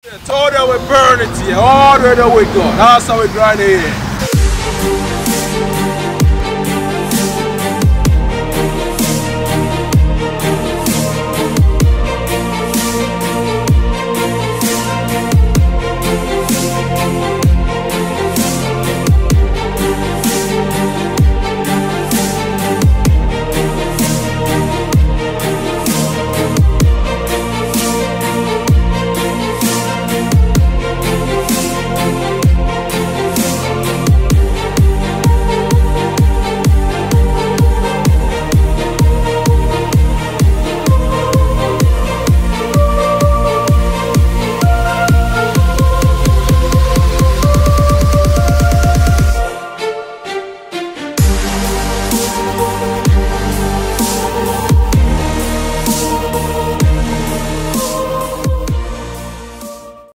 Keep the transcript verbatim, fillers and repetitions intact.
Told them we burn it here, all the way we go. That's how we grind it here.